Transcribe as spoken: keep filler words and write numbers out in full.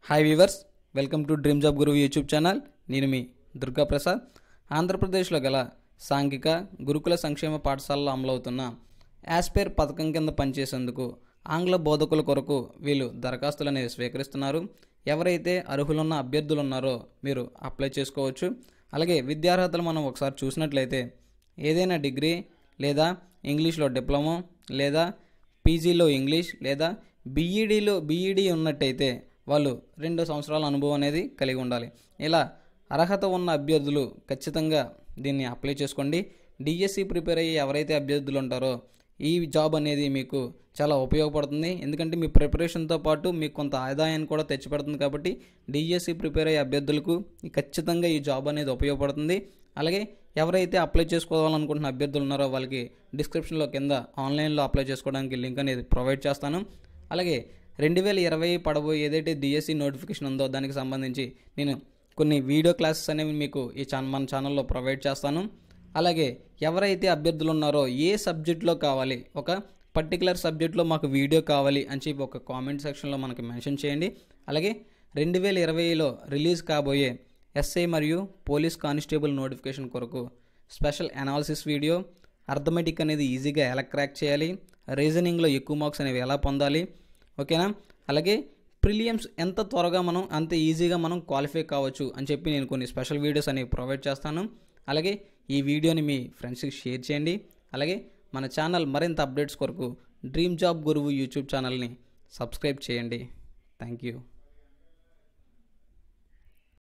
Hi viewers, welcome to dream job గురువు YouTube channel. నేను మీ దుర్గా ప్రసాద్. ఆంధ్రప్రదేశ్లో గల సాంఘిక గురుకుల సంక్షేమ పాఠశాలలో అమలవుతున్న యాస్పైర్ పథకం కింద పనిచేసేందుకు ఆంగ్ల బోధకుల కొరకు వీళ్ళు దరఖాస్తులు అనేవి స్వీకరిస్తున్నారు. ఎవరైతే అర్హులున్న అభ్యర్థులు ఉన్నారో మీరు అప్లై చేసుకోవచ్చు. అలాగే విద్యార్హతలు మనం ఒకసారి చూసినట్లయితే ఏదైనా డిగ్రీ లేదా ఇంగ్లీష్లో డిప్లొమా లేదా పీజీలో ఇంగ్లీష్ లేదా బీఈడీలో బీఈడీ ఉన్నట్టయితే వాళ్ళు రెండు సంవత్సరాల అనుభవం అనేది కలిగి ఉండాలి. ఇలా అర్హత ఉన్న అభ్యర్థులు ఖచ్చితంగా దీన్ని అప్లై చేసుకోండి. డిఎస్సి ప్రిపేర్ అయ్యి ఎవరైతే అభ్యర్థులు ఉంటారో ఈ జాబ్ అనేది మీకు చాలా ఉపయోగపడుతుంది. ఎందుకంటే మీ ప్రిపరేషన్తో పాటు మీకు కొంత ఆదాయాన్ని కూడా తెచ్చిపెడుతుంది. కాబట్టి డిఎస్సి ప్రిపేర్ అయ్యే అభ్యర్థులకు ఖచ్చితంగా ఈ జాబ్ అనేది ఉపయోగపడుతుంది. అలాగే ఎవరైతే అప్లై చేసుకోవాలనుకుంటున్న అభ్యర్థులు ఉన్నారో వాళ్ళకి డిస్క్రిప్షన్లో కింద ఆన్లైన్లో అప్లై చేసుకోవడానికి లింక్ అనేది ప్రొవైడ్ చేస్తాను. అలాగే రెండు వేల ఇరవై పడబోయే ఏదైతే డిఎస్సి నోటిఫికేషన్ ఉందో దానికి సంబంధించి నేను కొన్ని వీడియో క్లాసెస్ అనేవి మీకు ఈ ఛానల్ మన ఛానల్లో ప్రొవైడ్ చేస్తాను. అలాగే ఎవరైతే అభ్యర్థులు ఉన్నారో ఏ సబ్జెక్ట్లో కావాలి, ఒక పర్టికులర్ సబ్జెక్ట్లో మాకు వీడియో కావాలి అని చెప్పి ఒక కామెంట్ సెక్షన్లో మనకి మెన్షన్ చేయండి. అలాగే రెండు వేల ఇరవైలో రిలీజ్ కాబోయే ఎస్ఐ మరియు పోలీస్ కానిస్టేబుల్ నోటిఫికేషన్ కొరకు స్పెషల్ అనాలిసిస్ వీడియో, అర్థమెటిక్ అనేది ఈజీగా ఎలా క్రాక్ చేయాలి, రీజనింగ్లో ఎక్కువ మార్క్స్ అనేవి ఎలా పొందాలి, ఓకేనా. అలాగే ప్రిలియమ్స్ ఎంత త్వరగా మనం అంత ఈజీగా మనం క్వాలిఫై కావచ్చు అని చెప్పి నేను కొన్ని స్పెషల్ వీడియోస్ అనేవి ప్రొవైడ్ చేస్తాను. అలాగే ఈ వీడియోని మీ ఫ్రెండ్స్కి షేర్ చేయండి. అలాగే మన ఛానల్ మరింత అప్డేట్స్ కొరకు డ్రీమ్ జాబ్ గురువు యూట్యూబ్ ఛానల్ని సబ్స్క్రైబ్ చేయండి. Thank you.